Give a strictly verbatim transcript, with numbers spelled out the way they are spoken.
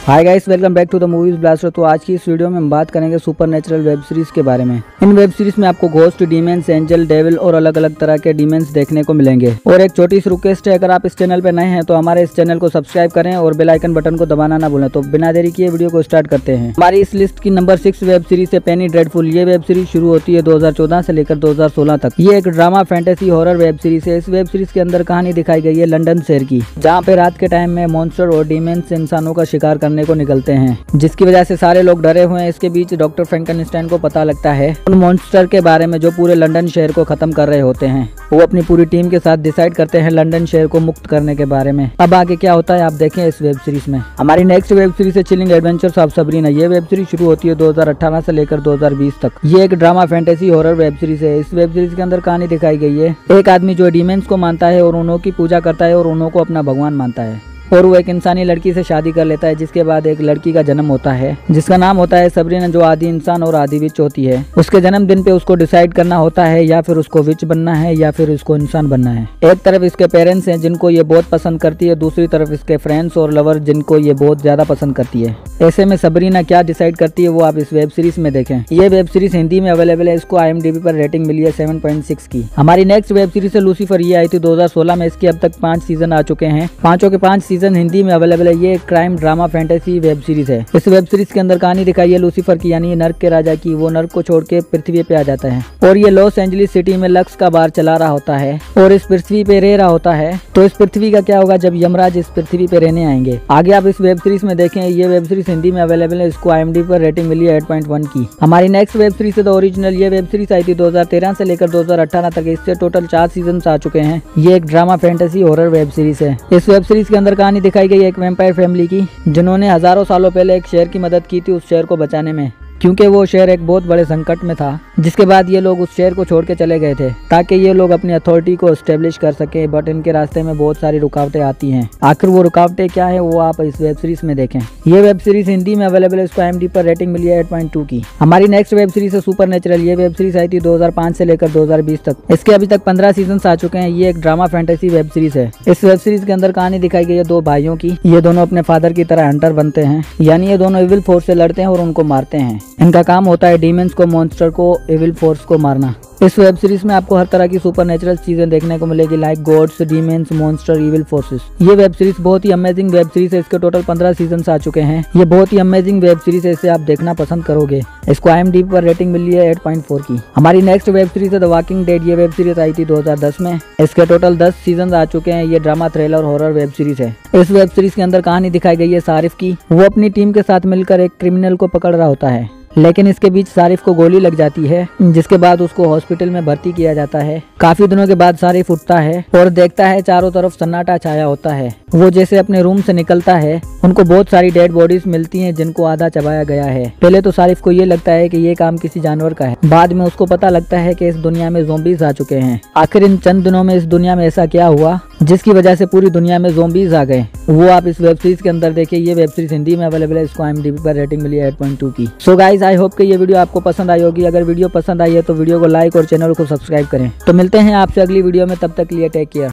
Hi guys, welcome back to the movies blaster. तो आज की इस वीडियो में हम बात करेंगे सुपरनेचुरल वेब सीरीज के बारे में। इन वेब सीरीज में आपको घोस्ट, डीमेंस, एंजल, डेविल और अलग अलग तरह के डीमेंस देखने को मिलेंगे। और एक छोटी सी रिक्वेस्ट है, अगर आप इस चैनल पे नए हैं तो हमारे इस चैनल को सब्सक्राइब करें और बेल आइकन बटन को दबाना ना भूलें। तो बिना देरी किए वीडियो को स्टार्ट करते हैं। हमारी इस लिस्ट की नंबर सिक्स वेब सीरीज है पेनी ड्रेडफुल। ये वेब सीरीज शुरू होती है दो हजार चौदह से लेकर दो हजार सोलह तक। ये एक drama, fantasy, horror web series है। इस वेब सीरीज के अंदर कहानी दिखाई गई है लंदन शहर की, जहाँ पे रात के टाइम में मॉन्स्टर और डीमेंस इंसानों का शिकार करने को निकलते हैं, जिसकी वजह से सारे लोग डरे हुए हैं। इसके बीच डॉक्टर फ्रैंकेनस्टाइन को पता लगता है उन मॉन्स्टर के बारे में जो पूरे लंदन शहर को खत्म कर रहे होते हैं। वो अपनी पूरी टीम के साथ डिसाइड करते हैं लंदन शहर को मुक्त करने के बारे में। अब आगे क्या होता है आप देखें इस वेब सीरीज में। हमारी नेक्स्ट वेब सीरीज है चिलिंग एडवेंचर्स ऑफ सबरीना। ये वेब सीरीज शुरू होती है दो हजार अठारह से लेकर दो हजार बीस तक। ये एक drama, fantasy, horror web series है। इस वेब सीरीज के अंदर कहानी दिखाई गई है एक आदमी जो डीमेंस को मानता है और उन्हों की पूजा करता है और उन्हों को अपना भगवान मानता है, और वो एक इंसानी लड़की से शादी कर लेता है, जिसके बाद एक लड़की का जन्म होता है जिसका नाम होता है सबरीना, जो आदि इंसान और आदि विच होती है। उसके जन्मदिन पे उसको डिसाइड करना होता है या फिर उसको विच बनना है या फिर उसको इंसान बनना है। एक तरफ इसके पेरेंट्स हैं जिनको ये बहुत पसंद करती है, दूसरी तरफ इसके फ्रेंड्स और लवर जिनको ये बहुत ज्यादा पसंद करती है। ऐसे में सबरीना क्या डिसाइड करती है वो आप इस वेब सीरीज में देखें। ये वेब सीरीज हिंदी में अवेलेबल है। इसको आई एम डी बी पर रेटिंग मिली है सेवन पॉइंट सिक्स की। हमारी नेक्स्ट वेब सीरीज है लूसीफर। ये आई थी दो हजार सोलह में। इसके अब तक पांच सीजन आ चुके हैं। पांचों के पांच सीजन हिंदी में अवेलेबल। ये crime, drama, fantasy web series है। इस वेब सीरीज के अंदर कहानी दिखाई है लूसीफर की, यानी नर्क के राजा की। वो नर्क को छोड़ के पृथ्वी पे आ जाता है और ये लॉस एंजलिस सिटी में लक्स का बार चला रहा होता है और इस पृथ्वी पे रह रहा होता है। तो इस पृथ्वी का क्या होगा जब यमराज इस पृथ्वी पे रहने आएंगे, आगे आप इस वेब सीरीज में देखें। ये वेब सीरीज हिंदी में अवेलेबल है। इसको आई एम डी बी पर रेटिंग मिली है एट पॉइंट वन की। हमारी नेक्स्ट वेब सीरीज है द ओरिजिनल। ये वेब सीरीज आई थी दो हजार तेरह से लेकर दो हजार अठारह तक। इससे टोटल चार सीजन आ चुके हैं। ये एक drama, fantasy, horror web series है। इस वेब सीरीज के अंदर कहानी दिखाई गई है एक वैम्पायर फैमिली की, जिन्होंने हजारों सालों पहले एक शहर की मदद की थी उस शहर को बचाने में, क्योंकि वो शहर एक बहुत बड़े संकट में था। जिसके बाद ये लोग उस शहर को छोड़ के चले गए थे ताकि ये लोग अपनी अथॉरिटी को एस्टेब्लिश कर सके, बट इनके रास्ते में बहुत सारी रुकावटें आती हैं। आखिर वो रुकावटें क्या है वो आप इस वेब सीरीज में देखें। ये वेब सीरीज हिंदी में अवेलेबल है। इसको आई एम डी बी पर रेटिंग मिली है एट पॉइंट टू की। हमारी नेक्स्ट वेब सीरीज है सुपरनेचुरल। ये वेब सीरीज आई थी दो हजार पाँच से लेकर दो हजार बीस तक। इसके अभी तक पंद्रह सीजन आ चुके हैं। ये एक ड्रामा, फैंटेसी वेब सीरीज है। इस वेब सीरीज के अंदर कहानी दिखाई गई है दो भाइयों की। ये दोनों अपने फादर की तरह हंटर बनते हैं, यानी ये दोनों इविल फोर्स से लड़ते हैं और उनको मारते हैं। इनका काम होता है डीमेंस को, मॉन्स्टर को, इविल फोर्स को मारना। इस वेब सीरीज में आपको हर तरह की सुपरनेचुरल चीजें देखने को मिलेगी, like gods, demons, monster, evil forces. ये वेब सीरीज बहुत ही अमेजिंग वेब सीरीज है। इसके टोटल पंद्रह सीजन आ चुके हैं। ये बहुत ही अमेजिंग वेब सीरीज है, इसे आप देखना पसंद करोगे। इसको आई एम डी बी पर रेटिंग मिली है एट पॉइंट फोर की। हमारी नेक्स्ट वेब सीरीज है द वॉकिंग डेड। ये वेब सीरीज आई थी दो हजार दस में। इसके टोटल दस सीजन आ चुके हैं। ये drama, thriller, horror web series है। इस वेब सीरीज के अंदर कहानी दिखाई गई है सारिफ की। वो अपनी टीम के साथ मिलकर एक क्रिमिनल को पकड़ रहा होता है, लेकिन इसके बीच सारिफ को गोली लग जाती है, जिसके बाद उसको हॉस्पिटल में भर्ती किया जाता है। काफी दिनों के बाद सारिफ उठता है और देखता है चारों तरफ सन्नाटा छाया होता है। वो जैसे अपने रूम से निकलता है, उनको बहुत सारी डेड बॉडीज मिलती हैं जिनको आधा चबाया गया है। पहले तो सारिफ को ये लगता है कि ये काम किसी जानवर का है। बाद में उसको पता लगता है कि इस दुनिया में ज़ोंबीज आ चुके हैं। आखिर इन चंद दिनों में इस दुनिया में ऐसा क्या हुआ जिसकी वजह से पूरी दुनिया में ज़ोंबीज आ गए, वो आप इस वेब सीरीज के अंदर देखिए। ये वेब सीरीज हिंदी में अवेलेबल है। इसको आई एम डी बी पर रेटिंग मिली है एट पॉइंट टू की। सो गाइस, आई होप कि ये वीडियो आपको पसंद आई होगी। अगर वीडियो पसंद आई है तो वीडियो को लाइक और चैनल को सब्सक्राइब करें। तो मिलते हैं आपसे अगली वीडियो में, तब तक के लिए टेक केयर।